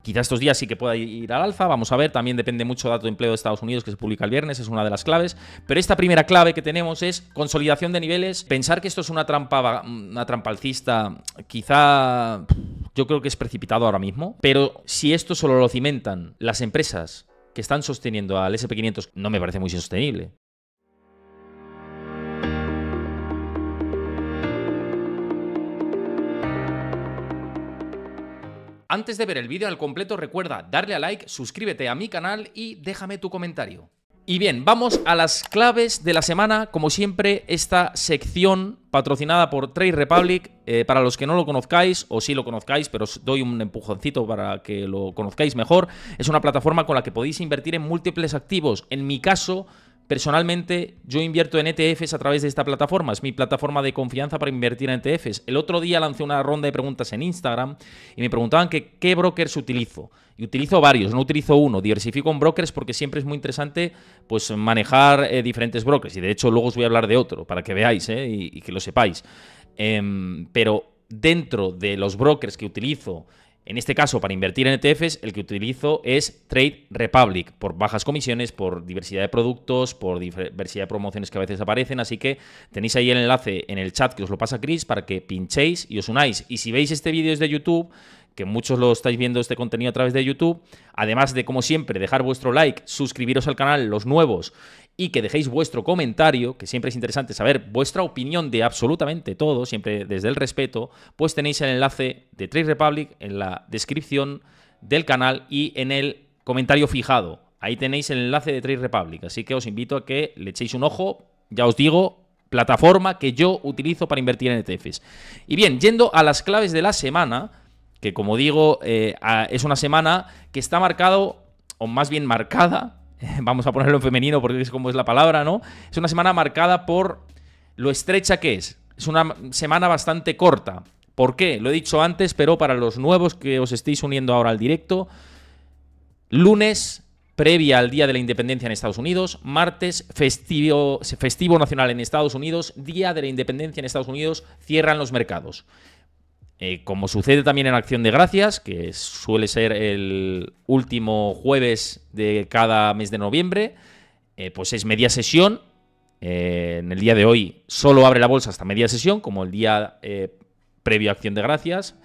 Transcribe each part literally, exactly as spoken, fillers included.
Quizá estos días sí que pueda ir al alza, vamos a ver, también depende mucho del dato de empleo de Estados Unidos que se publica el viernes, es una de las claves, pero esta primera clave que tenemos es consolidación de niveles. Pensar que esto es una trampa, una trampa alcista, quizá yo creo que es precipitado ahora mismo, pero si esto solo lo cimentan las empresas que están sosteniendo al ese and pe quinientos, no me parece muy sostenible. Antes de ver el vídeo al completo, recuerda darle a like, suscríbete a mi canal y déjame tu comentario. Y bien, vamos a las claves de la semana. Como siempre, esta sección patrocinada por Trade Republic. Eh, para los que no lo conozcáis, o sí lo conozcáis, pero os doy un empujoncito para que lo conozcáis mejor. Es una plataforma con la que podéis invertir en múltiples activos. En mi caso, personalmente, yo invierto en E T Fs a través de esta plataforma. Es mi plataforma de confianza para invertir en E T Fs. El otro día lancé una ronda de preguntas en Instagram y me preguntaban que, qué brokers utilizo. Y utilizo varios, no utilizo uno. Diversifico en brokers porque siempre es muy interesante pues, manejar eh, diferentes brokers. Y de hecho luego os voy a hablar de otro para que veáis eh, y, y que lo sepáis. Eh, pero dentro de los brokers que utilizo, en este caso, para invertir en E T Fs, el que utilizo es Trade Republic, por bajas comisiones, por diversidad de productos, por diversidad de promociones que a veces aparecen, así que tenéis ahí el enlace en el chat que os lo pasa Chris para que pinchéis y os unáis. Y si veis este vídeo desde YouTube, que muchos lo estáis viendo este contenido a través de YouTube, además de, como siempre, dejar vuestro like, suscribiros al canal, los nuevos, y que dejéis vuestro comentario, que siempre es interesante saber vuestra opinión de absolutamente todo, siempre desde el respeto, pues tenéis el enlace de Trade Republic en la descripción del canal y en el comentario fijado. Ahí tenéis el enlace de Trade Republic, así que os invito a que le echéis un ojo, ya os digo, plataforma que yo utilizo para invertir en E T Fs. Y bien, yendo a las claves de la semana, que como digo, eh, es una semana que está marcado, o más bien marcada, vamos a ponerlo en femenino porque es como es la palabra, ¿no? Es una semana marcada por lo estrecha que es. Es una semana bastante corta. ¿Por qué? Lo he dicho antes, pero para los nuevos que os estéis uniendo ahora al directo, lunes, previa al Día de la Independencia en Estados Unidos, martes, festivo, festivo nacional en Estados Unidos, Día de la Independencia en Estados Unidos, cierran los mercados. Eh, como sucede también en Acción de Gracias, que suele ser el último jueves de cada mes de noviembre, eh, pues es media sesión. Eh, en el día de hoy solo abre la bolsa hasta media sesión, como el día eh, previo a Acción de Gracias.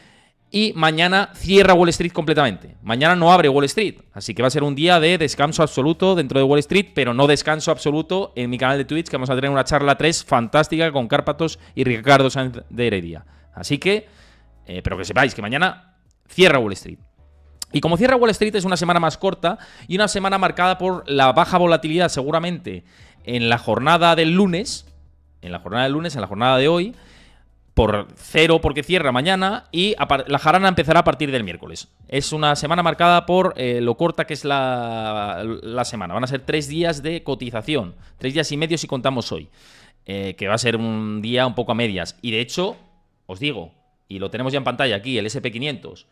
Y mañana cierra Wall Street completamente. Mañana no abre Wall Street, así que va a ser un día de descanso absoluto dentro de Wall Street, pero no descanso absoluto en mi canal de Twitch, que vamos a tener una charla tres fantástica con Cárpatos y Ricardo Sáenz de Heredia. Así que, eh, pero que sepáis que mañana cierra Wall Street. Y como cierra Wall Street es una semana más corta y una semana marcada por la baja volatilidad seguramente en la jornada del lunes, en la jornada del lunes, en la jornada de hoy, por cero porque cierra mañana y la jarana empezará a partir del miércoles. Es una semana marcada por eh, lo corta que es la, la semana. Van a ser tres días de cotización, tres días y medio si contamos hoy, eh, que va a ser un día un poco a medias. Y de hecho, os digo, y lo tenemos ya en pantalla aquí, el ese and pe quinientos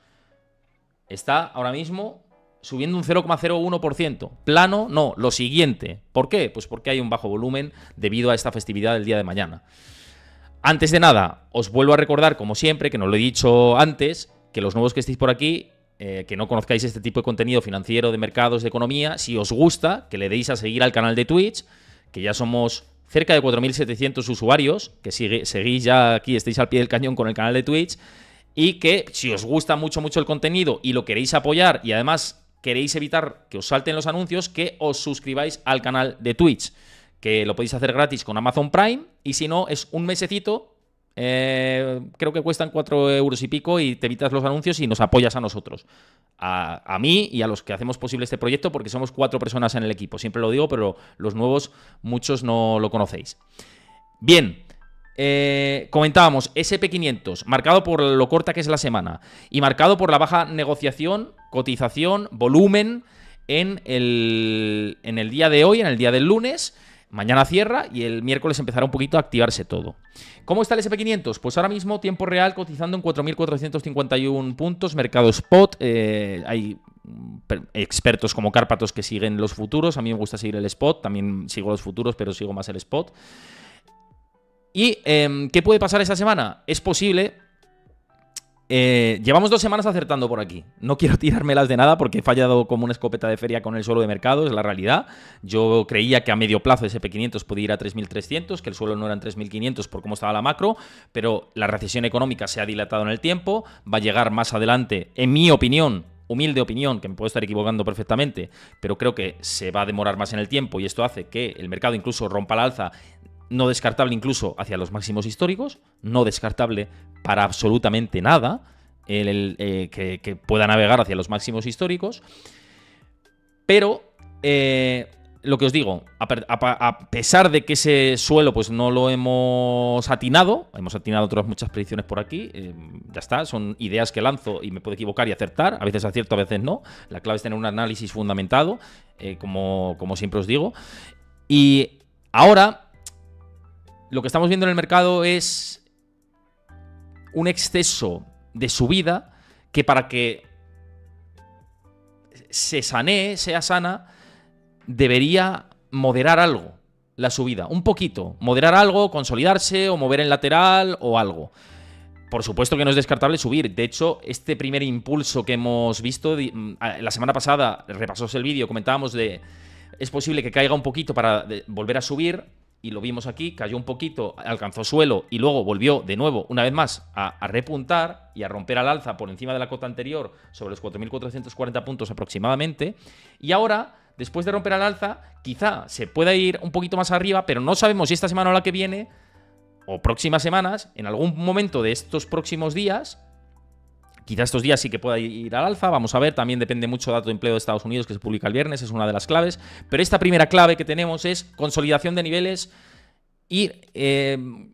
está ahora mismo subiendo un cero coma cero uno por ciento. Plano, no, lo siguiente. ¿Por qué? Pues porque hay un bajo volumen debido a esta festividad del día de mañana. Antes de nada, os vuelvo a recordar, como siempre, que no lo he dicho antes, que los nuevos que estéis por aquí, eh, que no conozcáis este tipo de contenido financiero, de mercados, de economía, si os gusta, que le deis a seguir al canal de Twitch, que ya somos cerca de cuatro mil setecientos usuarios, que sigue, seguís ya aquí, estáis al pie del cañón con el canal de Twitch, y que si os gusta mucho, mucho el contenido y lo queréis apoyar y además queréis evitar que os salten los anuncios, que os suscribáis al canal de Twitch, que lo podéis hacer gratis con Amazon Prime, y si no, es un mesecito, eh, creo que cuestan cuatro euros y pico, y te evitas los anuncios y nos apoyas a nosotros, a, a mí y a los que hacemos posible este proyecto, porque somos cuatro personas en el equipo, siempre lo digo, pero los nuevos, muchos no lo conocéis. Bien, eh, comentábamos, ese and pe quinientos, marcado por lo corta que es la semana, y marcado por la baja negociación, cotización, volumen, en el, en el día de hoy, en el día del lunes. Mañana cierra y el miércoles empezará un poquito a activarse todo. ¿Cómo está el ese and pe quinientos? Pues ahora mismo tiempo real cotizando en cuatro mil cuatrocientos cincuenta y uno puntos, mercado spot. Eh, hay expertos como Cárpatos que siguen los futuros. A mí me gusta seguir el spot, también sigo los futuros, pero sigo más el spot. ¿Y eh, qué puede pasar esta semana? Es posible Eh, llevamos dos semanas acertando por aquí. No quiero tirármelas de nada porque he fallado como una escopeta de feria con el suelo de mercado, es la realidad. Yo creía que a medio plazo ese ese pe quinientos podía ir a tres mil trescientos, que el suelo no eran tres mil quinientos por cómo estaba la macro, pero la recesión económica se ha dilatado en el tiempo, va a llegar más adelante, en mi opinión, humilde opinión, que me puedo estar equivocando perfectamente, pero creo que se va a demorar más en el tiempo y esto hace que el mercado incluso rompa la alza, no descartable incluso hacia los máximos históricos, no descartable para absolutamente nada, el, el, eh, que, que pueda navegar hacia los máximos históricos, pero eh, lo que os digo, a, a, a pesar de que ese suelo pues no lo hemos atinado, hemos atinado otras muchas predicciones por aquí, eh, ya está, son ideas que lanzo y me puedo equivocar y acertar, a veces acierto, a veces no, la clave es tener un análisis fundamentado, eh, como, como siempre os digo, y ahora lo que estamos viendo en el mercado es un exceso de subida que para que se sanee, sea sana, debería moderar algo la subida. Un poquito. Moderar algo, consolidarse o mover en lateral o algo. Por supuesto que no es descartable subir. De hecho, este primer impulso que hemos visto, la semana pasada, repasóse el vídeo, comentábamos de... Es posible que caiga un poquito para volver a subir. Y lo vimos aquí, cayó un poquito, alcanzó suelo y luego volvió de nuevo, una vez más, a, a repuntar y a romper al alza por encima de la cota anterior sobre los cuatro mil cuatrocientos cuarenta puntos aproximadamente. Y ahora, después de romper al alza, quizá se pueda ir un poquito más arriba, pero no sabemos si esta semana o la que viene, o próximas semanas, en algún momento de estos próximos días, quizá estos días sí que pueda ir al alza, vamos a ver, también depende mucho del dato de empleo de Estados Unidos que se publica el viernes, es una de las claves, pero esta primera clave que tenemos es consolidación de niveles y eh,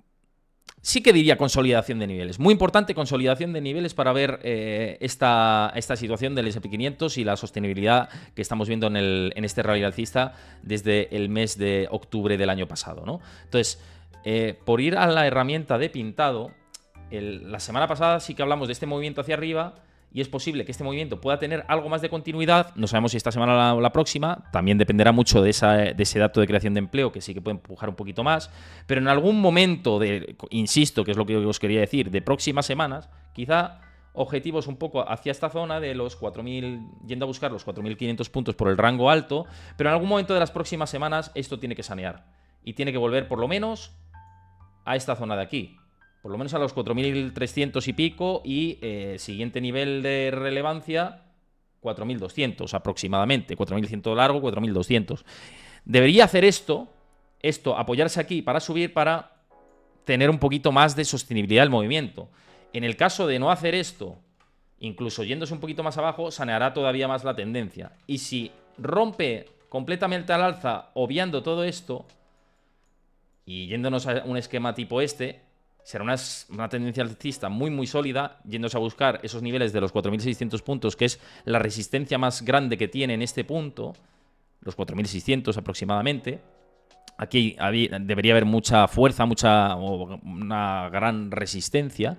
sí que diría consolidación de niveles, muy importante consolidación de niveles para ver eh, esta, esta situación del ese and pe quinientos y la sostenibilidad que estamos viendo en, el, en este rally alcista desde el mes de octubre del año pasado, ¿no? Entonces, eh, por ir a la herramienta de pintado, El, la semana pasada sí que hablamos de este movimiento hacia arriba y es posible que este movimiento pueda tener algo más de continuidad. No sabemos si esta semana o la, la próxima. También dependerá mucho de, esa, de ese dato de creación de empleo que sí que puede empujar un poquito más. Pero en algún momento, de, insisto, que es lo que os quería decir, de próximas semanas, quizá objetivos un poco hacia esta zona de los cuatro mil, yendo a buscar los cuatro mil quinientos puntos por el rango alto. Pero en algún momento de las próximas semanas esto tiene que sanear y tiene que volver por lo menos a esta zona de aquí. Por lo menos a los cuatro mil trescientos y pico y eh, siguiente nivel de relevancia cuatro mil doscientos aproximadamente, cuatro mil cien largo, cuatro mil doscientos. Debería hacer esto, esto, apoyarse aquí para subir, para tener un poquito más de sostenibilidad del movimiento. En el caso de no hacer esto, incluso yéndose un poquito más abajo, saneará todavía más la tendencia. Y si rompe completamente al alza, obviando todo esto, y yéndonos a un esquema tipo este, será una, una tendencia alcista muy muy sólida, yéndose a buscar esos niveles de los cuatro mil seiscientos puntos, que es la resistencia más grande que tiene en este punto, los cuatro mil seiscientos aproximadamente. Aquí había, debería haber mucha fuerza, mucha una gran resistencia.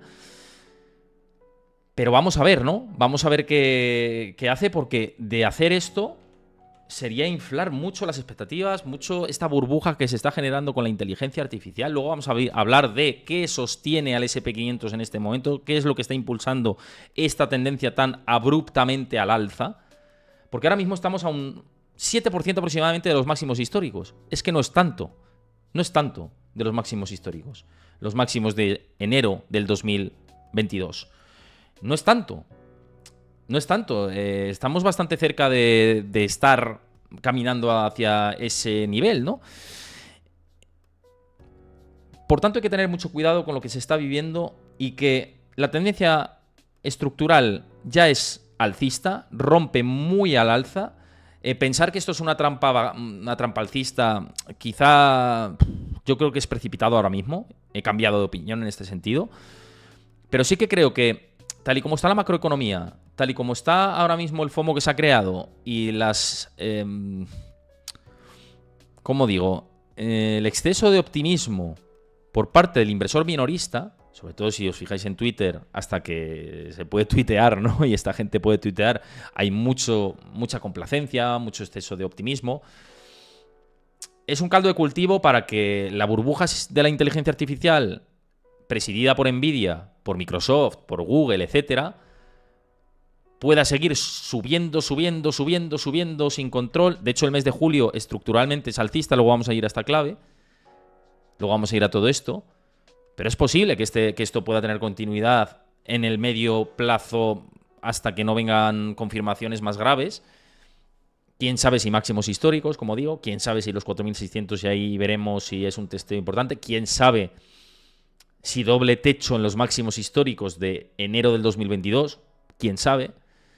Pero vamos a ver, ¿no? Vamos a ver qué, qué hace, porque de hacer esto sería inflar mucho las expectativas, mucho esta burbuja que se está generando con la inteligencia artificial. Luego vamos a hablar de qué sostiene al ese and pe quinientos en este momento, qué es lo que está impulsando esta tendencia tan abruptamente al alza, porque ahora mismo estamos a un siete por ciento aproximadamente de los máximos históricos. Es que no es tanto, no es tanto de los máximos históricos, los máximos de enero del dos mil veintidós. No es tanto. No es tanto, eh, estamos bastante cerca de, de estar caminando hacia ese nivel, ¿no? Por tanto, hay que tener mucho cuidado con lo que se está viviendo y que la tendencia estructural ya es alcista, rompe muy al alza. Eh, pensar que esto es una trampa, una trampa alcista, quizá yo creo que es precipitado ahora mismo. He cambiado de opinión en este sentido. Pero sí que creo que, tal y como está la macroeconomía, tal y como está ahora mismo el FOMO que se ha creado y las... Eh, ¿Cómo digo? Eh, el exceso de optimismo por parte del inversor minorista, sobre todo si os fijáis en Twitter, hasta que se puede tuitear, ¿no? Y esta gente puede tuitear, hay mucho, mucha complacencia, mucho exceso de optimismo. Es un caldo de cultivo para que la burbuja de la inteligencia artificial presidida por Nvidia, por Microsoft, por Google, etcétera, pueda seguir subiendo, subiendo, subiendo, subiendo sin control. De hecho, el mes de julio estructuralmente es alcista, luego vamos a ir a esta clave, luego vamos a ir a todo esto, pero es posible que, este, que esto pueda tener continuidad en el medio plazo hasta que no vengan confirmaciones más graves. Quién sabe si máximos históricos, como digo, quién sabe si los cuatro mil seiscientos y ahí veremos si es un testeo importante, quién sabe si doble techo en los máximos históricos de enero del dos mil veintidós, quién sabe.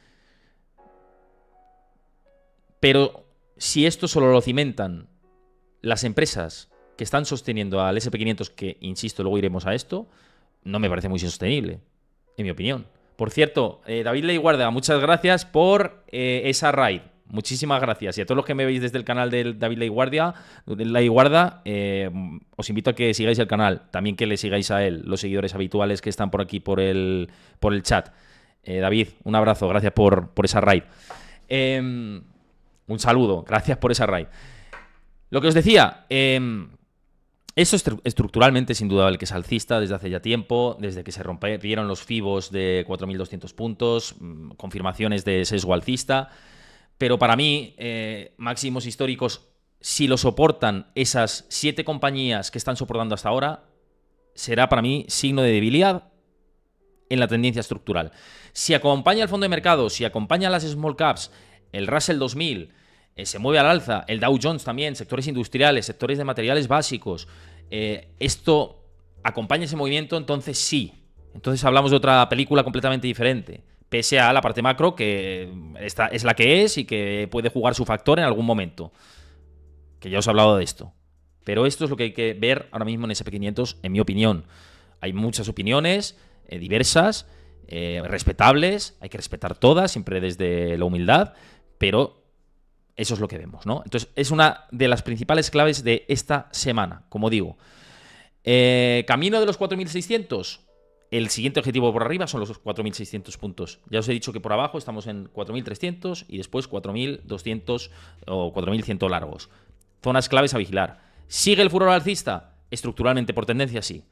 Pero si esto solo lo cimentan las empresas que están sosteniendo al ese and pe quinientos, que, insisto, luego iremos a esto, no me parece muy sostenible, en mi opinión. Por cierto, eh, David Leiguarda, muchas gracias por eh, esa raid. Muchísimas gracias. Y a todos los que me veis desde el canal del David Leiguarda, Leiguarda eh, os invito a que sigáis el canal. También que le sigáis a él, los seguidores habituales que están por aquí por el, por el chat. Eh, David, un abrazo. Gracias por, por esa raid. Eh, un saludo. Gracias por esa raid. Lo que os decía... Eh, Esto estructuralmente, sin duda, el que es alcista desde hace ya tiempo, desde que se rompieron los fibos de cuatro mil doscientos puntos, confirmaciones de sesgo alcista, pero para mí, eh, máximos históricos, si lo soportan esas siete compañías que están soportando hasta ahora, será para mí signo de debilidad en la tendencia estructural. Si acompaña el fondo de mercado, si acompaña las small caps, el Russell dos mil... Eh, se mueve al alza, el Dow Jones también, sectores industriales, sectores de materiales básicos, eh, esto acompaña ese movimiento, entonces sí, entonces hablamos de otra película completamente diferente, pese a la parte macro que esta es la que es y que puede jugar su factor en algún momento, que ya os he hablado de esto, pero esto es lo que hay que ver ahora mismo en ese and pe quinientos, en mi opinión. Hay muchas opiniones eh, diversas, eh, respetables, hay que respetar todas, siempre desde la humildad, pero eso es lo que vemos, ¿no? Entonces, es una de las principales claves de esta semana, como digo. Eh, camino de los cuatro mil seiscientos. El siguiente objetivo por arriba son los cuatro mil seiscientos puntos. Ya os he dicho que por abajo estamos en cuatro mil trescientos y después cuatro mil doscientos o cuatro mil cien largos. Zonas claves a vigilar. ¿Sigue el furor alcista? Estructuralmente, por tendencia, sí.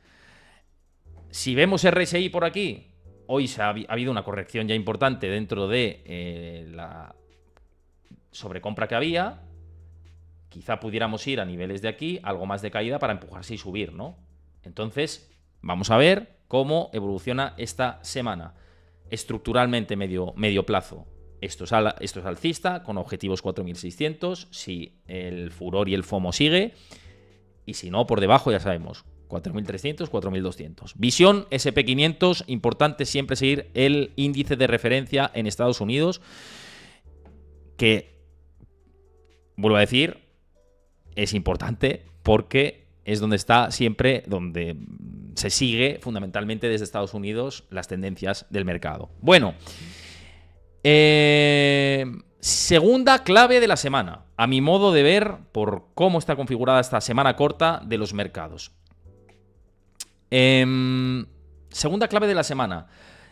Si vemos R S I por aquí, hoy se ha, ha habido una corrección ya importante dentro de eh, la... sobrecompra que había, quizá pudiéramos ir a niveles de aquí, algo más de caída para empujarse y subir, ¿no? Entonces, vamos a ver cómo evoluciona esta semana. Estructuralmente medio, medio plazo. Esto es, al, esto es alcista, con objetivos cuatro mil seiscientos, si el furor y el FOMO sigue, y si no, por debajo ya sabemos, cuatro mil trescientos, cuatro mil doscientos. Visión ese and pe quinientos, importante siempre seguir el índice de referencia en Estados Unidos, que... vuelvo a decir, es importante porque es donde está siempre, donde se sigue fundamentalmente desde Estados Unidos las tendencias del mercado. Bueno, eh, segunda clave de la semana, a mi modo de ver, por cómo está configurada esta semana corta de los mercados. Eh, segunda clave de la semana,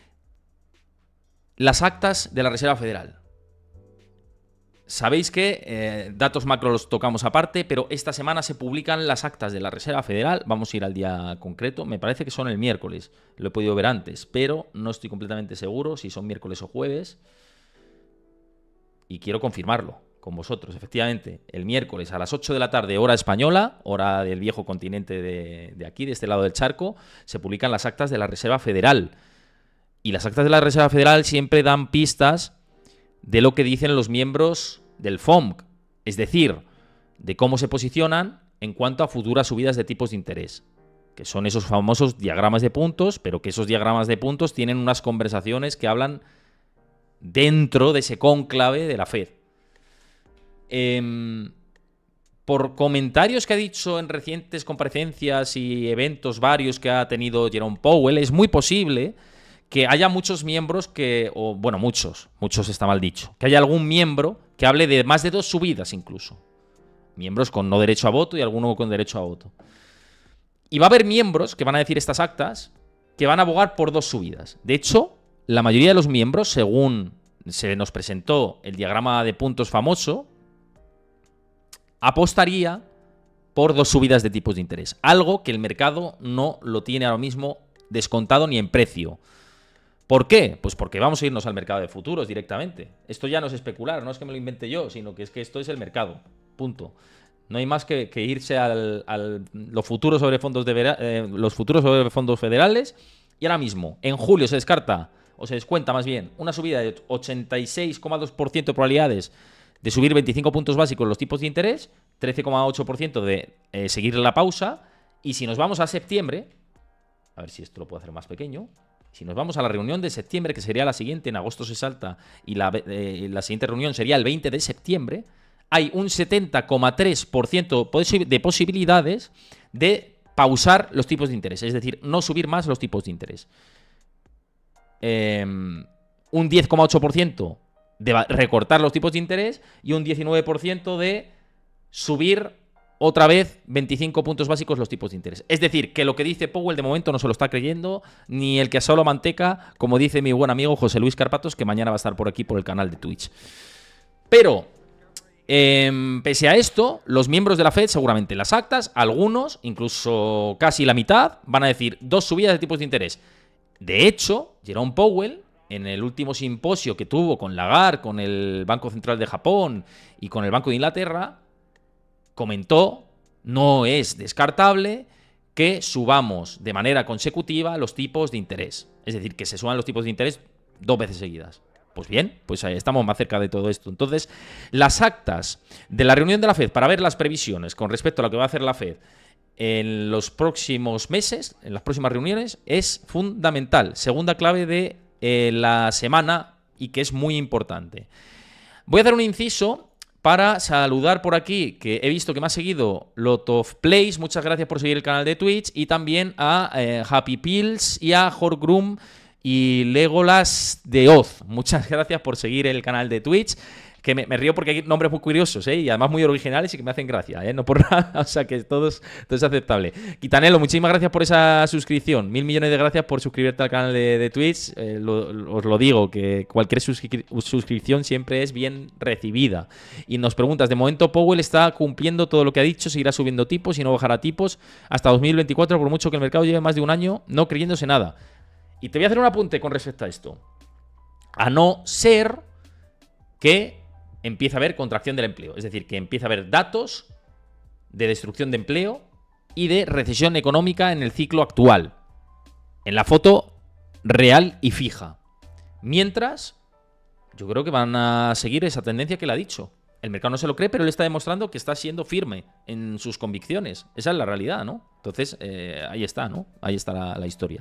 las actas de la Reserva Federal. Sabéis que eh, datos macro los tocamos aparte, pero esta semana se publican las actas de la Reserva Federal. Vamos a ir al día concreto. Me parece que son el miércoles. Lo he podido ver antes, pero no estoy completamente seguro si son miércoles o jueves. Y quiero confirmarlo con vosotros. Efectivamente, el miércoles a las ocho de la tarde, hora española, hora del viejo continente de, de aquí, de este lado del charco, se publican las actas de la Reserva Federal. Y las actas de la Reserva Federal siempre dan pistas de lo que dicen los miembros del F O M C, es decir, de cómo se posicionan en cuanto a futuras subidas de tipos de interés, que son esos famosos diagramas de puntos, pero que esos diagramas de puntos tienen unas conversaciones que hablan dentro de ese cónclave de la Fed. Eh, por comentarios que ha dicho en recientes comparecencias y eventos varios que ha tenido Jerome Powell, es muy posible que haya muchos miembros que, o bueno, muchos, muchos está mal dicho, que haya algún miembro que hable de más de dos subidas incluso. Miembros con no derecho a voto y alguno con derecho a voto. Y va a haber miembros que van a decir estas actas que van a abogar por dos subidas. De hecho, la mayoría de los miembros, según se nos presentó el diagrama de puntos famoso, apostaría por dos subidas de tipos de interés. Algo que el mercado no lo tiene ahora mismo descontado ni en precio. ¿Por qué? Pues porque vamos a irnos al mercado de futuros directamente. Esto ya no es especular, no es que me lo invente yo, sino que es que esto es el mercado. Punto. No hay más que, que irse al, al los futuros sobre fondos de vera, eh, los futuros sobre fondos federales. Y ahora mismo, en julio se descarta, o se descuenta más bien, una subida de ochenta y seis coma dos por ciento de probabilidades de subir veinticinco puntos básicos los tipos de interés, trece coma ocho por ciento de eh, seguir la pausa. Y si nos vamos a septiembre, a ver si esto lo puedo hacer más pequeño. Si nos vamos a la reunión de septiembre, que sería la siguiente, en agosto se salta, y la, eh, la siguiente reunión sería el veinte de septiembre, hay un setenta coma tres por ciento de posibilidades de pausar los tipos de interés, es decir, no subir más los tipos de interés. Eh, un diez coma ocho por ciento de recortar los tipos de interés y un diecinueve por ciento de subir otra vez veinticinco puntos básicos los tipos de interés. Es decir, que lo que dice Powell de momento no se lo está creyendo ni el que asó la manteca, como dice mi buen amigo José Luis Carpatos, que mañana va a estar por aquí por el canal de Twitch. Pero, eh, pese a esto, los miembros de la Fed, seguramente las actas, algunos, incluso casi la mitad, van a decir dos subidas de tipos de interés. De hecho, Jerome Powell, en el último simposio que tuvo con Lagarde, con el Banco Central de Japón y con el Banco de Inglaterra, comentó, no es descartable que subamos de manera consecutiva los tipos de interés. Es decir, que se suban los tipos de interés dos veces seguidas. Pues bien, pues ahí estamos más cerca de todo esto. Entonces, las actas de la reunión de la Fed para ver las previsiones con respecto a lo que va a hacer la Fed en los próximos meses, en las próximas reuniones, es fundamental. Segunda clave de eh, la semana y que es muy importante. Voy a hacer un inciso para saludar por aquí, que he visto que me ha seguido Lot of Plays. Muchas gracias por seguir el canal de Twitch. Y también a eh, Happy Pills y a Horgrum y Legolas de Oz. Muchas gracias por seguir el canal de Twitch. Que me, me río porque hay nombres muy curiosos, ¿eh? Y además muy originales y que me hacen gracia, ¿eh? No por nada, o sea que todo es, todo es aceptable. Quitanelo, muchísimas gracias por esa suscripción. Mil millones de gracias por suscribirte al canal de, de Twitch. Eh, lo, lo, os lo digo, que cualquier suscri suscripción siempre es bien recibida. Y nos preguntas, de momento Powell está cumpliendo todo lo que ha dicho, seguirá subiendo tipos y no bajará tipos hasta dos mil veinticuatro, por mucho que el mercado lleve más de un año no creyéndose nada. Y te voy a hacer un apunte con respecto a esto. A no ser que empieza a haber contracción del empleo. Es decir, que empieza a haber datos de destrucción de empleo y de recesión económica en el ciclo actual. En la foto real y fija. Mientras, yo creo que van a seguir esa tendencia que él ha dicho. El mercado no se lo cree, pero él está demostrando que está siendo firme en sus convicciones. Esa es la realidad, ¿no? Entonces, eh, ahí está, ¿no? Ahí está la, la historia.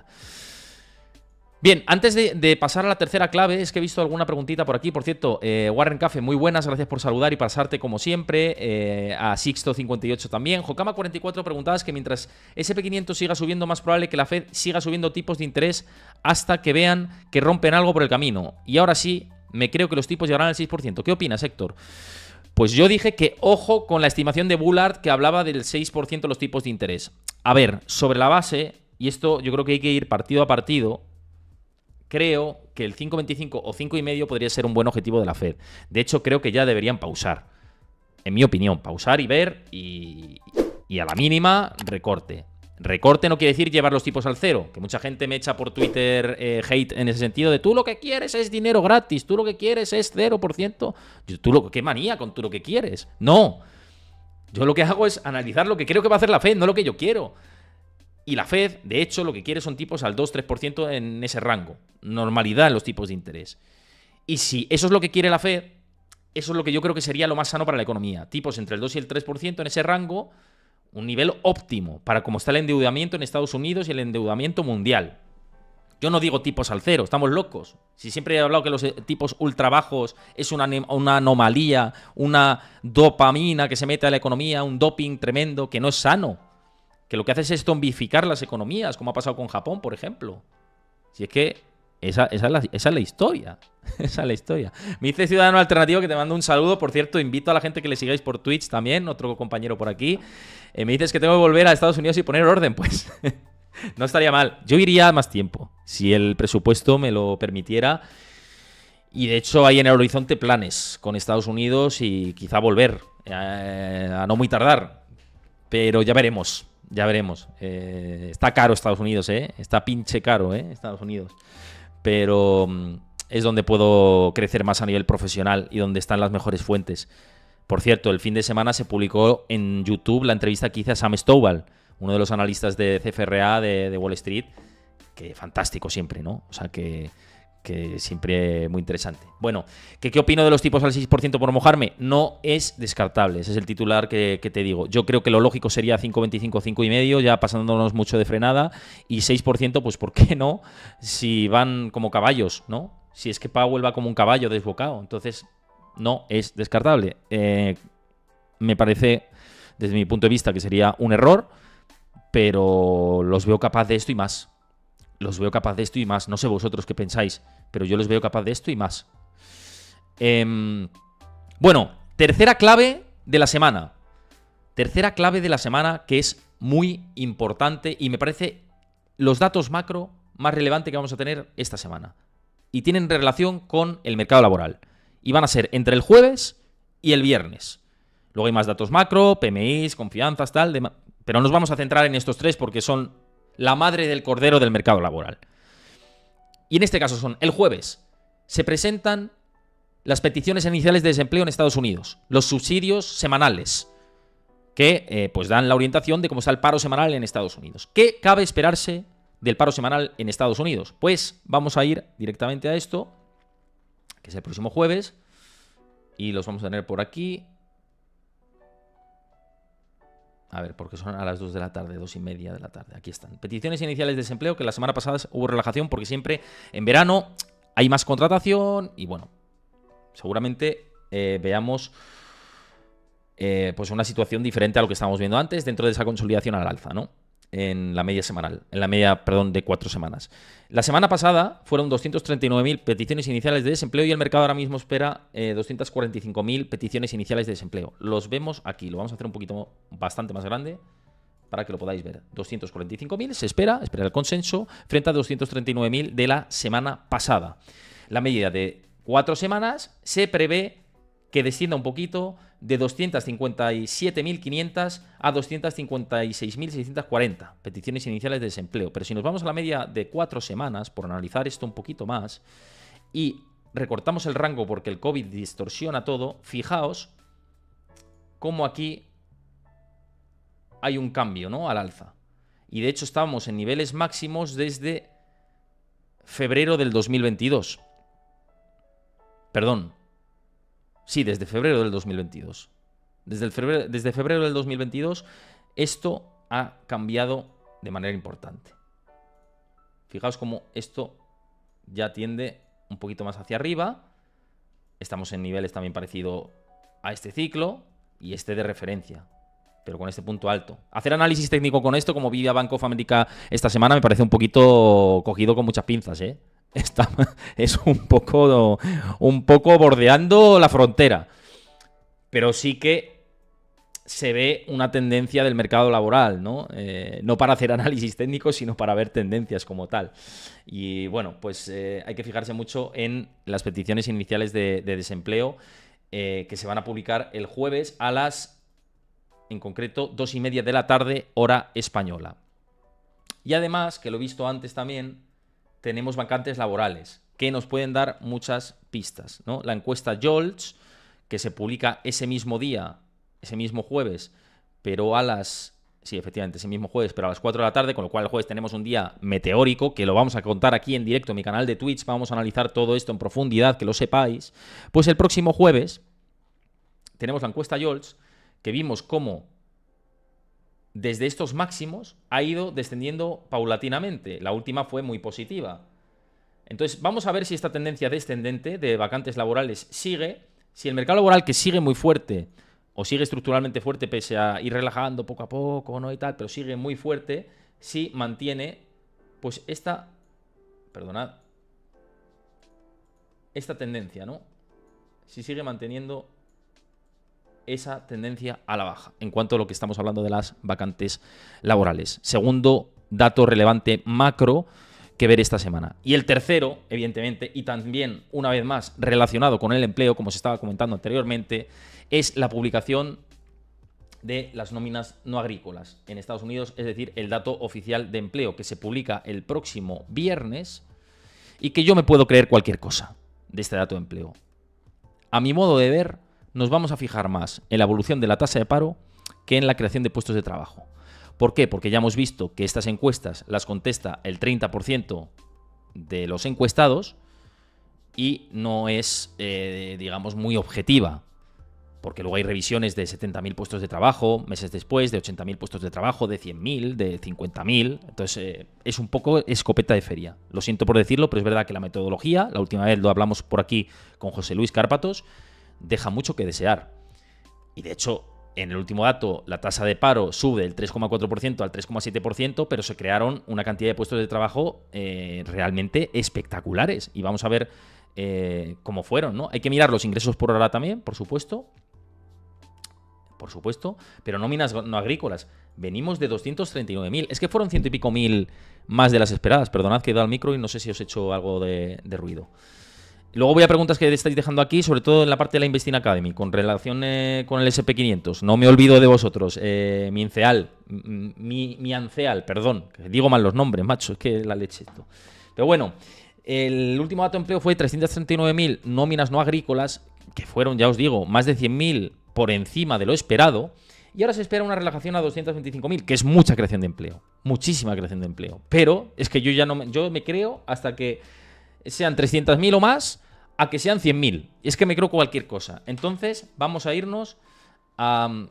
Bien, antes de, de pasar a la tercera clave, es que he visto alguna preguntita por aquí. Por cierto, eh, Warren Cafe, muy buenas, gracias por saludar y pasarte como siempre. Eh, a Sixto cincuenta y ocho también. Jokama cuarenta y cuatro preguntabas que mientras ese ese pe quinientos siga subiendo, más probable que la Fed siga subiendo tipos de interés hasta que vean que rompen algo por el camino. Y ahora sí, me creo que los tipos llegarán al seis por ciento. ¿Qué opinas, Héctor? Pues yo dije que ojo con la estimación de Bullard que hablaba del seis por ciento de los tipos de interés. A ver, sobre la base, y esto yo creo que hay que ir partido a partido, creo que el cinco coma veinticinco o cinco coma cinco podría ser un buen objetivo de la Fed. De hecho, creo que ya deberían pausar. En mi opinión, pausar y ver y, y a la mínima, recorte. Recorte no quiere decir llevar los tipos al cero, que mucha gente me echa por Twitter eh, hate en ese sentido de tú lo que quieres es dinero gratis, tú lo que quieres es cero por ciento. Tú lo, ¿qué manía con tú lo que quieres? No. Yo lo que hago es analizar lo que creo que va a hacer la Fed, no lo que yo quiero. Y la Fed, de hecho, lo que quiere son tipos al dos a tres por ciento en ese rango. Normalidad en los tipos de interés. Y si eso es lo que quiere la Fed, eso es lo que yo creo que sería lo más sano para la economía. Tipos entre el dos y el tres por ciento en ese rango, un nivel óptimo para cómo está el endeudamiento en Estados Unidos y el endeudamiento mundial. Yo no digo tipos al cero, estamos locos. Si siempre he hablado que los tipos ultra bajos es una, una anomalía, una dopamina que se mete a la economía, un doping tremendo que no es sano. Que lo que hace es zombificar las economías, como ha pasado con Japón, por ejemplo. Si es que esa, esa, es, la, esa es la historia. Esa es la historia. Me dice Ciudadano Alternativo que te mando un saludo. Por cierto, invito a la gente que le sigáis por Twitch también. Otro compañero por aquí. Eh, me dices que tengo que volver a Estados Unidos y poner orden. Pues no estaría mal. Yo iría más tiempo, si el presupuesto me lo permitiera. Y de hecho hay en el horizonte planes con Estados Unidos y quizá volver eh, a no muy tardar. Pero ya veremos, ya veremos. Eh, está caro Estados Unidos, ¿eh? Está pinche caro, ¿eh? Estados Unidos. Pero mm, es donde puedo crecer más a nivel profesional y donde están las mejores fuentes. Por cierto, el fin de semana se publicó en YouTube la entrevista que hice a Sam Stovall, uno de los analistas de C F R A de, de Wall Street, que fantástico siempre, ¿no? O sea, que, que siempre muy interesante. Bueno, ¿qué, ¿qué opino de los tipos al seis por ciento por mojarme? No es descartable, ese es el titular que, que te digo. Yo creo que lo lógico sería cinco veinticinco, cinco y medio, ya pasándonos mucho de frenada, y seis por ciento, pues ¿por qué no? Si van como caballos, ¿no? Si es que Powell va como un caballo desbocado, entonces no es descartable. Eh, me parece, desde mi punto de vista, que sería un error, pero los veo capaz de esto y más. Los veo capaz de esto y más. No sé vosotros qué pensáis, pero yo los veo capaz de esto y más. Eh, bueno, tercera clave de la semana. Tercera clave de la semana que es muy importante y me parece los datos macro más relevantes que vamos a tener esta semana. Y tienen relación con el mercado laboral. Y van a ser entre el jueves y el viernes. Luego hay más datos macro, P M Is, confianzas, tal. De pero nos vamos a centrar en estos tres porque son la madre del cordero del mercado laboral. Y en este caso son el jueves. Se presentan las peticiones iniciales de desempleo en Estados Unidos. Los subsidios semanales. Que eh, pues dan la orientación de cómo está el paro semanal en Estados Unidos. ¿Qué cabe esperarse del paro semanal en Estados Unidos? Pues vamos a ir directamente a esto, que es el próximo jueves, y los vamos a tener por aquí. A ver, porque son a las dos de la tarde, dos y media de la tarde. Aquí están. Peticiones iniciales de desempleo, que la semana pasada hubo relajación porque siempre en verano hay más contratación y bueno, seguramente eh, veamos eh, pues una situación diferente a lo que estábamos viendo antes dentro de esa consolidación al alza, ¿no? En la media semanal, en la media, perdón, de cuatro semanas. La semana pasada fueron doscientas treinta y nueve mil peticiones iniciales de desempleo y el mercado ahora mismo espera eh, doscientas cuarenta y cinco mil peticiones iniciales de desempleo. Los vemos aquí, lo vamos a hacer un poquito bastante más grande para que lo podáis ver. doscientas cuarenta y cinco mil se espera, espera el consenso, frente a doscientas treinta y nueve mil de la semana pasada. La medida de cuatro semanas se prevé que descienda un poquito de doscientas cincuenta y siete mil quinientas a doscientas cincuenta y seis mil seiscientas cuarenta peticiones iniciales de desempleo. Pero si nos vamos a la media de cuatro semanas, por analizar esto un poquito más, y recortamos el rango porque el COVID distorsiona todo, fijaos cómo aquí hay un cambio, ¿no?, al alza. Y de hecho estábamos en niveles máximos desde febrero del dos mil veintidós. Perdón. Sí, desde febrero del dos mil veintidós. Desde, el febrero, desde febrero del dos mil veintidós esto ha cambiado de manera importante. Fijaos cómo esto ya tiende un poquito más hacia arriba. Estamos en niveles también parecidos a este ciclo y este de referencia, pero con este punto alto. Hacer análisis técnico con esto, como vi a Bank of America esta semana, me parece un poquito cogido con muchas pinzas, ¿eh? Está, es un poco, un poco bordeando la frontera. Pero sí que se ve una tendencia del mercado laboral, ¿no? Eh, no para hacer análisis técnico, sino para ver tendencias como tal. Y bueno, pues eh, hay que fijarse mucho en las peticiones iniciales de, de desempleo eh, que se van a publicar el jueves a las, en concreto, dos y media de la tarde, hora española. Y además, que lo he visto antes también, tenemos vacantes laborales que nos pueden dar muchas pistas, ¿no? La encuesta Jolts, que se publica ese mismo día, ese mismo jueves, pero a las... Sí, efectivamente, ese mismo jueves, pero a las cuatro de la tarde, con lo cual el jueves tenemos un día meteórico, que lo vamos a contar aquí en directo en mi canal de Twitch, vamos a analizar todo esto en profundidad, que lo sepáis. Pues el próximo jueves tenemos la encuesta Jolts, que vimos cómo desde estos máximos ha ido descendiendo paulatinamente. La última fue muy positiva. Entonces, vamos a ver si esta tendencia descendente de vacantes laborales sigue. Si el mercado laboral, que sigue muy fuerte, o sigue estructuralmente fuerte, pese a ir relajando poco a poco, ¿no?, y tal, pero sigue muy fuerte, si mantiene, pues esta, perdonad, esta tendencia, ¿no? Si sigue manteniendo esa tendencia a la baja en cuanto a lo que estamos hablando de las vacantes laborales. Segundo dato relevante macro que ver esta semana. Y el tercero, evidentemente, y también una vez más relacionado con el empleo, como se estaba comentando anteriormente, es la publicación de las nóminas no agrícolas en Estados Unidos, es decir, el dato oficial de empleo que se publica el próximo viernes y que yo me puedo creer cualquier cosa de este dato de empleo. A mi modo de ver, nos vamos a fijar más en la evolución de la tasa de paro que en la creación de puestos de trabajo. ¿Por qué? Porque ya hemos visto que estas encuestas las contesta el treinta por ciento de los encuestados y no es, eh, digamos, muy objetiva. Porque luego hay revisiones de setenta mil puestos de trabajo, meses después, de ochenta mil puestos de trabajo, de cien mil, de cincuenta mil. Entonces, eh, es un poco escopeta de feria. Lo siento por decirlo, pero es verdad que la metodología, la última vez lo hablamos por aquí con José Luis Cárpatos, deja mucho que desear. Y de hecho, en el último dato, la tasa de paro sube del tres coma cuatro por ciento al tres coma siete por ciento, pero se crearon una cantidad de puestos de trabajo eh, realmente espectaculares. Y vamos a ver eh, cómo fueron, ¿no? Hay que mirar los ingresos por hora también, por supuesto. Por supuesto, pero nóminas no agrícolas. Venimos de doscientos treinta y nueve mil. Es que fueron ciento y pico mil más de las esperadas. Perdonad que he dado al micro y no sé si os he hecho algo de, de ruido. Luego voy a preguntas que estáis dejando aquí, sobre todo en la parte de la Investing Academy, con relación eh, con el ese and pe quinientos. No me olvido de vosotros. Eh, mi Inceal, mi, mi Anceal, perdón. Que digo mal los nombres, macho. Es que la leche esto. Pero bueno, el último dato de empleo fue trescientos treinta y nueve mil nóminas no agrícolas, que fueron, ya os digo, más de cien mil por encima de lo esperado, y ahora se espera una relajación a doscientos veinticinco mil, que es mucha creación de empleo, muchísima creación de empleo, pero es que yo ya no me, yo me creo hasta que sean trescientos mil o más, a que sean cien mil, es que me creo cualquier cosa. Entonces vamos a irnos a um,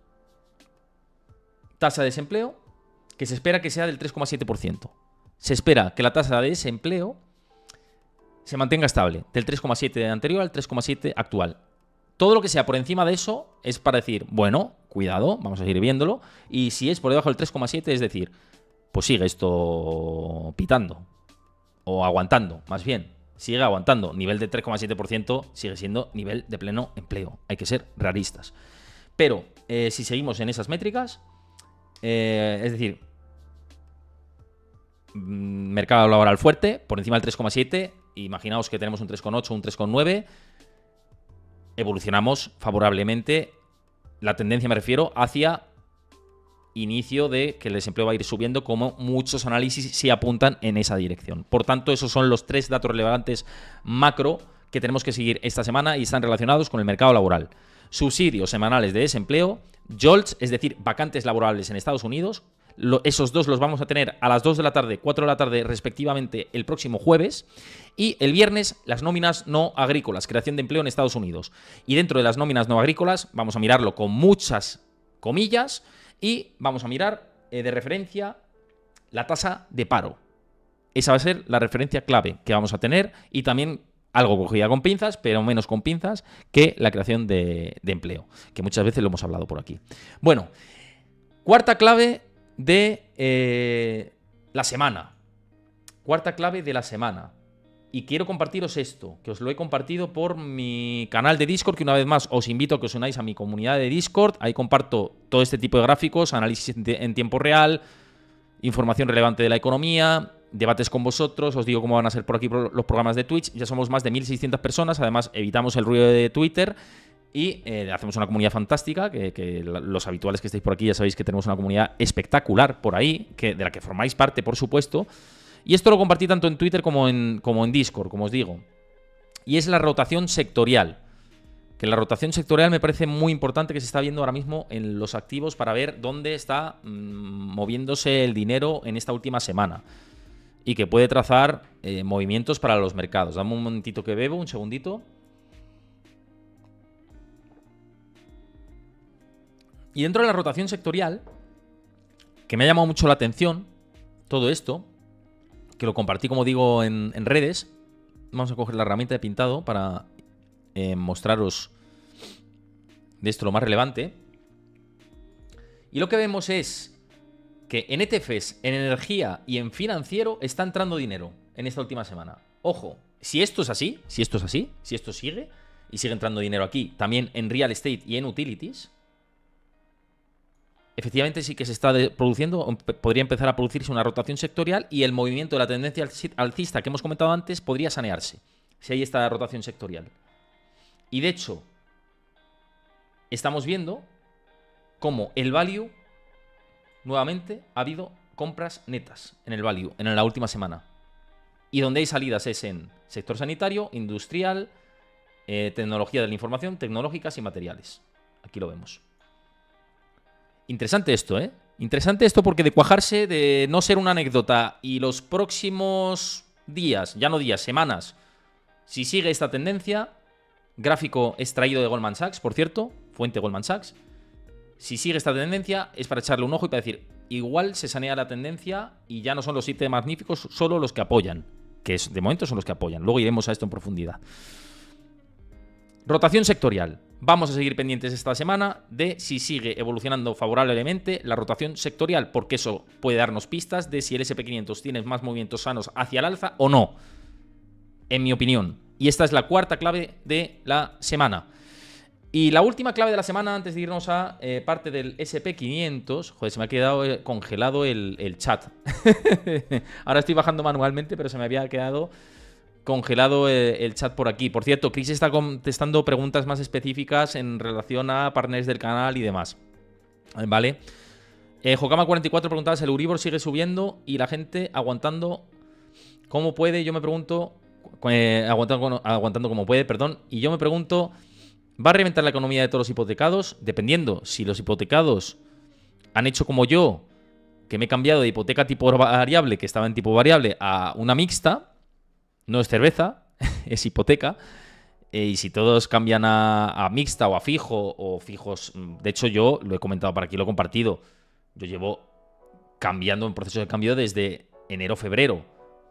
tasa de desempleo, que se espera que sea del tres coma siete por ciento. Se espera que la tasa de desempleo se mantenga estable, del tres coma siete anterior al tres coma siete actual. Todo lo que sea por encima de eso es para decir, bueno, cuidado, vamos a seguir viéndolo. Y si es por debajo del tres coma siete, es decir, pues sigue esto pitando. O aguantando, más bien. Sigue aguantando. Nivel de tres coma siete por ciento sigue siendo nivel de pleno empleo. Hay que ser realistas. Pero eh, si seguimos en esas métricas, eh, es decir, mercado laboral fuerte, por encima del tres coma siete, imaginaos que tenemos un tres coma ocho, un tres coma nueve, evolucionamos favorablemente, la tendencia me refiero hacia inicio de que el desempleo va a ir subiendo, como muchos análisis sí apuntan en esa dirección. Por tanto, esos son los tres datos relevantes macro que tenemos que seguir esta semana y están relacionados con el mercado laboral. Subsidios semanales de desempleo, jolts, es decir, vacantes laborales en Estados Unidos. Lo, esos dos los vamos a tener a las dos de la tarde, cuatro de la tarde respectivamente el próximo jueves, y el viernes las nóminas no agrícolas, creación de empleo en Estados Unidos. Y dentro de las nóminas no agrícolas vamos a mirarlo con muchas comillas y vamos a mirar eh, de referencia la tasa de paro. Esa va a ser la referencia clave que vamos a tener, y también algo cogida con pinzas, pero menos con pinzas que la creación de, de empleo, que muchas veces lo hemos hablado por aquí. Bueno, cuarta clave de eh, la semana. Cuarta clave de la semana. Y quiero compartiros esto, que os lo he compartido por mi canal de Discord, que una vez más os invito a que os unáis a mi comunidad de Discord. Ahí comparto todo este tipo de gráficos, análisis en tiempo real, información relevante de la economía, debates con vosotros, os digo cómo van a ser por aquí los programas de Twitch. Ya somos más de mil seiscientas personas, además evitamos el ruido de Twitter. Y eh, hacemos una comunidad fantástica, que, que los habituales que estáis por aquí ya sabéis que tenemos una comunidad espectacular por ahí, que, de la que formáis parte, por supuesto. Y esto lo compartí tanto en Twitter como en, como en Discord, como os digo. Y es la rotación sectorial. Que la rotación sectorial me parece muy importante, que se está viendo ahora mismo en los activos para ver dónde está mmm, moviéndose el dinero en esta última semana. Y que puede trazar eh, movimientos para los mercados. Dame un momentito que bebo, un segundito. Y dentro de la rotación sectorial, que me ha llamado mucho la atención todo esto, que lo compartí, como digo, en, en redes. Vamos a coger la herramienta de pintado para eh, mostraros de esto lo más relevante. Y lo que vemos es que en E T Fs, en energía y en financiero está entrando dinero en esta última semana. Ojo, si esto es así, si esto es así, si esto sigue, y sigue entrando dinero aquí, también en real estate y en utilities, efectivamente sí que se está produciendo, podría empezar a producirse una rotación sectorial, y el movimiento de la tendencia alcista que hemos comentado antes podría sanearse, si hay esta rotación sectorial. Y de hecho, estamos viendo cómo el value, nuevamente, ha habido compras netas en el value en la última semana. Y donde hay salidas es en sector sanitario, industrial, eh, tecnología de la información, tecnológicas y materiales. Aquí lo vemos. Interesante esto, ¿eh? Interesante esto porque de cuajarse, de no ser una anécdota y los próximos días, ya no días, semanas, si sigue esta tendencia, gráfico extraído de Goldman Sachs, por cierto, fuente Goldman Sachs, si sigue esta tendencia es para echarle un ojo y para decir, igual se sanea la tendencia y ya no son los siete magníficos solo los que apoyan, que es, de momento son los que apoyan. Luego iremos a esto en profundidad. Rotación sectorial. Vamos a seguir pendientes esta semana de si sigue evolucionando favorablemente la rotación sectorial, porque eso puede darnos pistas de si el ese and pe quinientos tiene más movimientos sanos hacia el alza o no, en mi opinión. Y esta es la cuarta clave de la semana. Y la última clave de la semana, antes de irnos a eh, parte del ese and pe quinientos... Joder, se me ha quedado eh, congelado el, el chat. Ahora estoy bajando manualmente, pero se me había quedado congelado eh, el chat por aquí. Por cierto, Chris está contestando preguntas más específicas en relación a partners del canal y demás. ¿Vale? Eh, Jokama cuarenta y cuatro preguntaba si el Euribor sigue subiendo y la gente aguantando como puede. Yo me pregunto... Eh, aguantando, aguantando como puede, perdón. Y yo me pregunto... ¿Va a reventar la economía de todos los hipotecados? Dependiendo. Si los hipotecados han hecho como yo, que me he cambiado de hipoteca tipo variable, que estaba en tipo variable, a una mixta, no es cerveza, es hipoteca, eh, y si todos cambian a, a mixta o a fijo o fijos... De hecho, yo lo he comentado para aquí, lo he compartido. Yo llevo cambiando en proceso de cambio desde enero-febrero.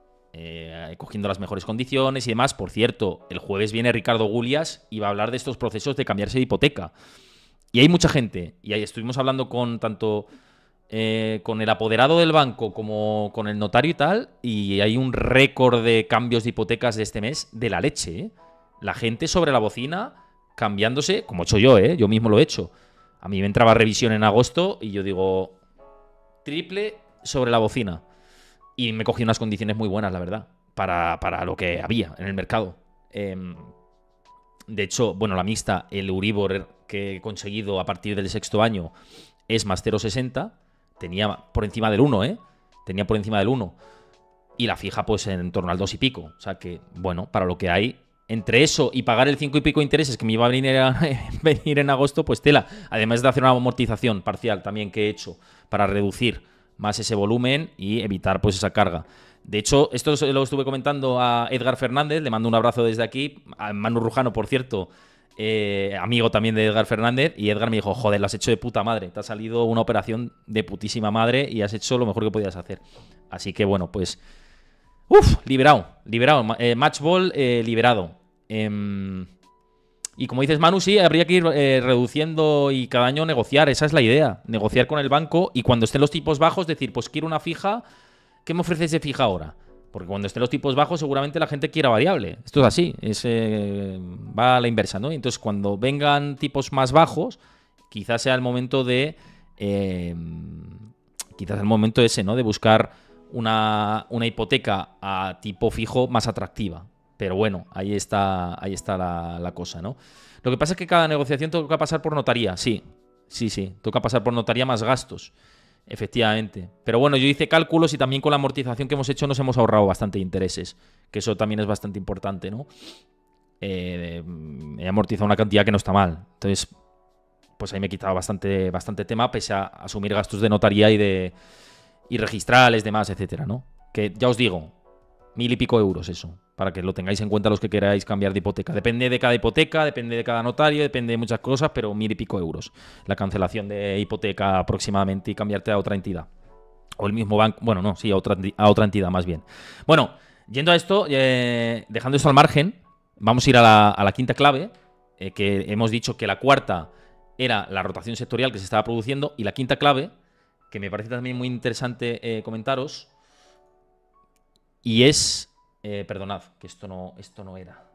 Eh, cogiendo las mejores condiciones y demás. Por cierto, el jueves viene Ricardo Gulias y va a hablar de estos procesos de cambiarse de hipoteca. Y hay mucha gente, y ahí estuvimos hablando con tanto eh, con el apoderado del banco como con el notario y tal, y hay un récord de cambios de hipotecas de este mes de la leche, ¿eh? La gente sobre la bocina cambiándose, como he hecho yo, ¿eh? Yo mismo lo he hecho. A mí me entraba revisión en agosto y yo digo, triple sobre la bocina. Y me cogí unas condiciones muy buenas, la verdad, para, para lo que había en el mercado. Eh, de hecho, bueno, la mixta, el Euribor que he conseguido a partir del sexto año es más cero coma sesenta. Tenía por encima del uno, ¿eh? Tenía por encima del uno. Y la fija, pues, en torno al dos y pico. O sea que, bueno, para lo que hay, entre eso y pagar el cinco y pico de intereses que me iba a venir, a venir en agosto, pues tela. Además de hacer una amortización parcial también que he hecho para reducir más ese volumen y evitar pues esa carga. De hecho, esto lo estuve comentando a Edgar Fernández, le mando un abrazo desde aquí, a Manu Rujano, por cierto, eh, amigo también de Edgar Fernández, y Edgar me dijo, joder, lo has hecho de puta madre, te ha salido una operación de putísima madre y has hecho lo mejor que podías hacer. Así que bueno, pues, uff, liberado, liberado, eh, match ball eh, liberado. Eh, Y como dices, Manu, sí, habría que ir eh, reduciendo y cada año negociar. Esa es la idea. Negociar con el banco y cuando estén los tipos bajos decir, pues quiero una fija. ¿Qué me ofreces de fija ahora? Porque cuando estén los tipos bajos seguramente la gente quiera variable. Esto es así. Es, eh, va a la inversa, ¿no? Entonces cuando vengan tipos más bajos, quizás sea el momento de... Eh, quizás el momento ese, ¿no? De buscar una, una hipoteca a tipo fijo más atractiva. Pero bueno, ahí está, ahí está la, la cosa, ¿no? Lo que pasa es que cada negociación toca pasar por notaría, sí. Sí, sí, toca pasar por notaría más gastos, efectivamente. Pero bueno, yo hice cálculos y también con la amortización que hemos hecho nos hemos ahorrado bastante intereses, que eso también es bastante importante, ¿no? Eh, he amortizado una cantidad que no está mal. Entonces, pues ahí me he quitado bastante, bastante tema, pese a asumir gastos de notaría y de y registrales, demás, etcétera, ¿no? Que ya os digo, mil y pico euros eso, para que lo tengáis en cuenta los que queráis cambiar de hipoteca. Depende de cada hipoteca, depende de cada notario, depende de muchas cosas, pero mil y pico euros. La cancelación de hipoteca aproximadamente y cambiarte a otra entidad. O el mismo banco, bueno, no, sí, a otra, a otra entidad más bien. Bueno, yendo a esto, eh, dejando esto al margen, vamos a ir a la, a la quinta clave, eh, que hemos dicho que la cuarta era la rotación sectorial que se estaba produciendo, y la quinta clave, que me parece también muy interesante eh, comentaros, y es... Eh, perdonad, que esto no, esto no era.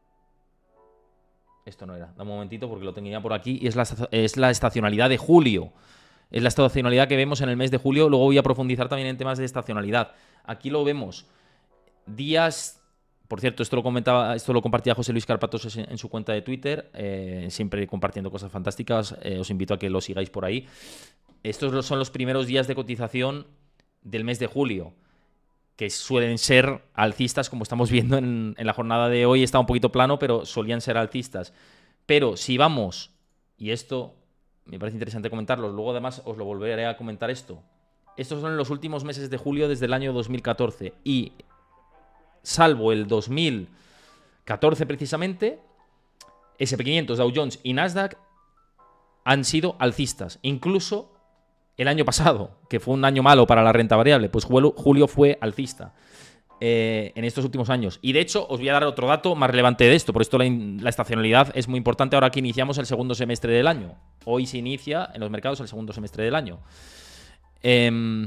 Esto no era. Dame un momentito porque lo tenía por aquí. Y es la, es la estacionalidad de julio. Es la estacionalidad que vemos en el mes de julio. Luego voy a profundizar también en temas de estacionalidad. Aquí lo vemos. Días Por cierto, esto lo comentaba, esto lo compartía José Luis Carpatosos en, en su cuenta de Twitter, eh, siempre compartiendo cosas fantásticas. Eh, os invito a que lo sigáis por ahí. Estos son los primeros días de cotización del mes de julio, que suelen ser alcistas, como estamos viendo en, en la jornada de hoy. Está un poquito plano, pero solían ser alcistas. Pero si vamos, y esto me parece interesante comentarlo, luego además os lo volveré a comentar esto. Estos son los últimos meses de julio desde el año dos mil catorce y salvo el dos mil catorce precisamente, ese ese pe quinientos, Dow Jones y Nasdaq han sido alcistas. Incluso el año pasado, que fue un año malo para la renta variable, pues julio fue alcista eh, en estos últimos años. Y de hecho, os voy a dar otro dato más relevante de esto. Por esto la, la estacionalidad es muy importante ahora que iniciamos el segundo semestre del año. Hoy se inicia en los mercados el segundo semestre del año. Eh,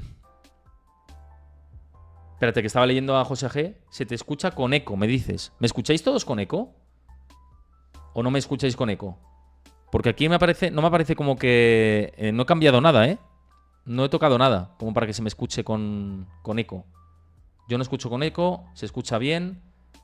espérate, que estaba leyendo a José G. Se te escucha con eco, me dices. ¿Me escucháis todos con eco? ¿O no me escucháis con eco? Porque aquí me aparece, no me aparece como que... Eh, no he cambiado nada, ¿eh? No he tocado nada como para que se me escuche con, con eco. Yo no escucho con eco, se escucha bien.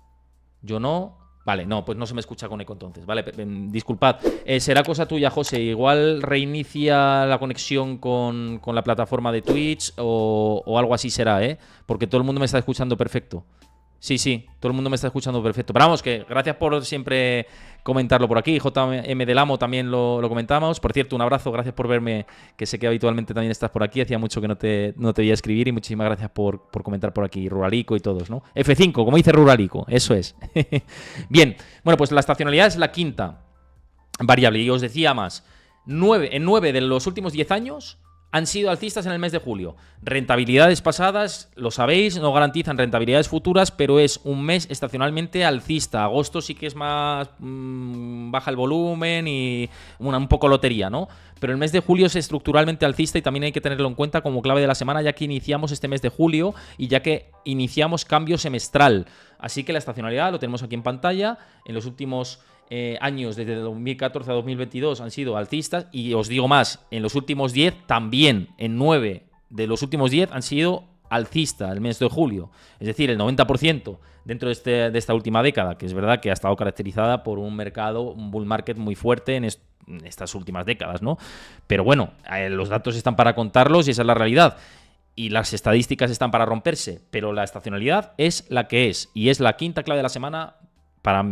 Yo no. Vale, no, pues no se me escucha con eco entonces. Vale, disculpad. Eh, será cosa tuya, José. Igual reinicia la conexión con, con la plataforma de Twitch o, o algo así será, ¿eh? Porque todo el mundo me está escuchando perfecto. Sí, sí, todo el mundo me está escuchando perfecto. Pero vamos, que gracias por siempre comentarlo por aquí. J M del Amo también lo, lo comentamos. Por cierto, un abrazo, gracias por verme, que sé que habitualmente también estás por aquí. Hacía mucho que no te, no te veía escribir y muchísimas gracias por, por comentar por aquí. Ruralico y todos, ¿no? F cinco, como dice Ruralico, eso es. Bien, bueno, pues la estacionalidad es la quinta variable. Y os decía más, nueve, en nueve de los últimos diez años... han sido alcistas en el mes de julio. Rentabilidades pasadas, lo sabéis, no garantizan rentabilidades futuras, pero es un mes estacionalmente alcista. Agosto sí que es más... Mmm, baja el volumen y una, un poco lotería, ¿no? Pero el mes de julio es estructuralmente alcista y también hay que tenerlo en cuenta como clave de la semana, ya que iniciamos este mes de julio y ya que iniciamos cambio semestral. Así que la estacionalidad lo tenemos aquí en pantalla. En los últimos... Eh, años, desde dos mil catorce a dos mil veintidós, han sido alcistas. Y os digo más, en los últimos diez también, en nueve de los últimos diez han sido alcistas el mes de julio. Es decir, el noventa por ciento dentro de, este, de esta última década, que es verdad que ha estado caracterizada por un mercado, un bull market muy fuerte en, est en estas últimas décadas, ¿no? Pero bueno, eh, los datos están para contarlos y esa es la realidad. Y las estadísticas están para romperse, pero la estacionalidad es la que es. Y es la quinta clave de la semana para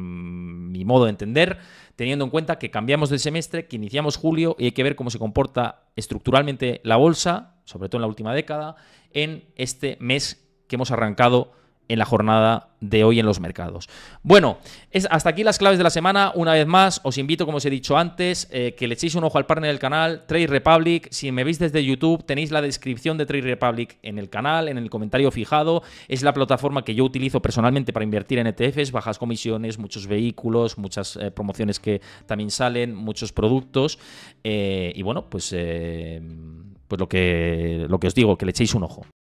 mi modo de entender, teniendo en cuenta que cambiamos del semestre, que iniciamos julio y hay que ver cómo se comporta estructuralmente la bolsa, sobre todo en la última década, en este mes que hemos arrancado en la jornada de hoy en los mercados. Bueno, es hasta aquí las claves de la semana. Una vez más, os invito, como os he dicho antes, eh, que le echéis un ojo al partner del canal, Trade Republic. Si me veis desde YouTube, tenéis la descripción de Trade Republic en el canal, en el comentario fijado. Es la plataforma que yo utilizo personalmente para invertir en E T Fs, bajas comisiones, muchos vehículos, muchas eh, promociones que también salen, muchos productos. Eh, y bueno, pues, eh, pues lo que, lo que os digo, que le echéis un ojo.